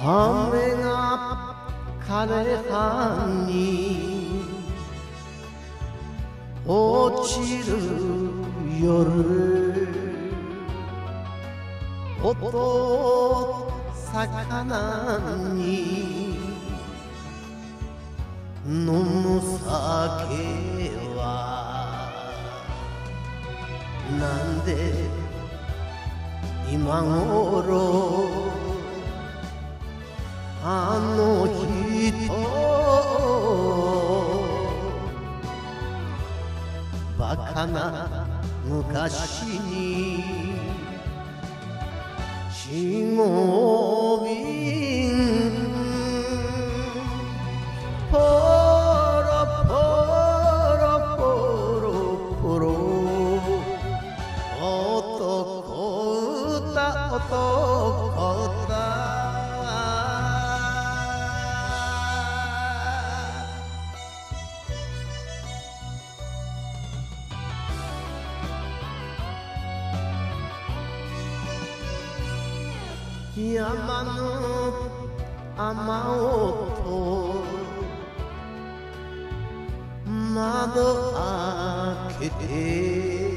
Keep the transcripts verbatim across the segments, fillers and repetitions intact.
雨が枯れ葉に落ちる夜、音魚に飲む酒はなんで今頃あの人バカな昔にしごみポロポロポロポロ男歌男歌山の雨音窓開けて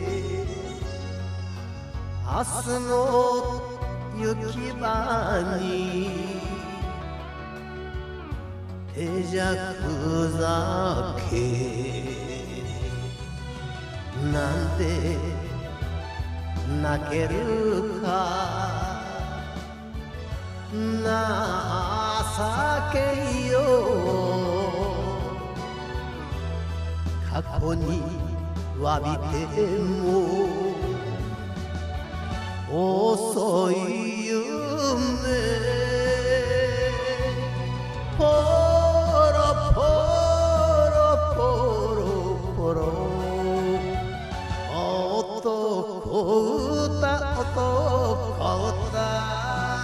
明日の雪場に手酌酒なんて泣けるか情けよ過去に詫びても遅い夢ポロポロポロポロ男歌男歌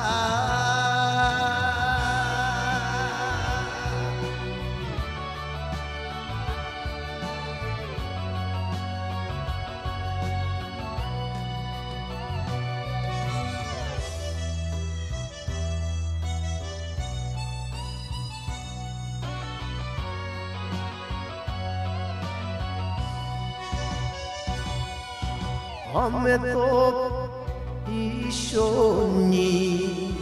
雨と一緒に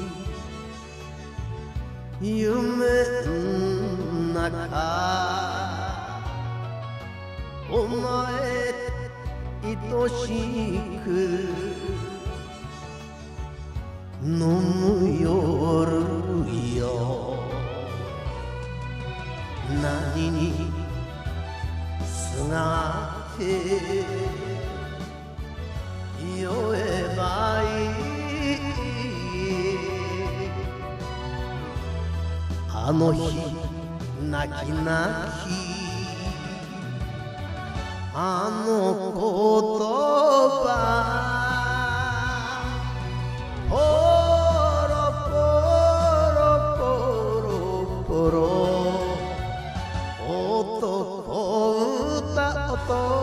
夢の中お前愛しく飲む夜よ何にすがって酔えばいいあの日泣き泣きあの言葉ポロポロポロポロ男歌男